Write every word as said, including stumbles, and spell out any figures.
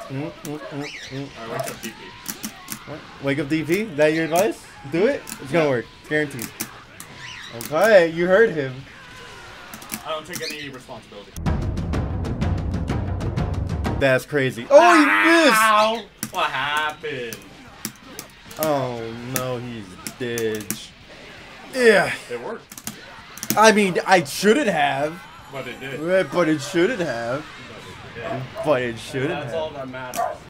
Mm, mm, mm, mm. I wake up D P. What? Wake up D P? Is that your advice? Do it? It's gonna work. Guaranteed. Okay, you heard him. I don't take any responsibility. That's crazy. Oh, Ow! he missed! What happened? Oh, no, he's dead. Yeah. It worked. I mean, I shouldn't have. But it did. But it shouldn't have. But it did. But it shouldn't That's have. all that matters.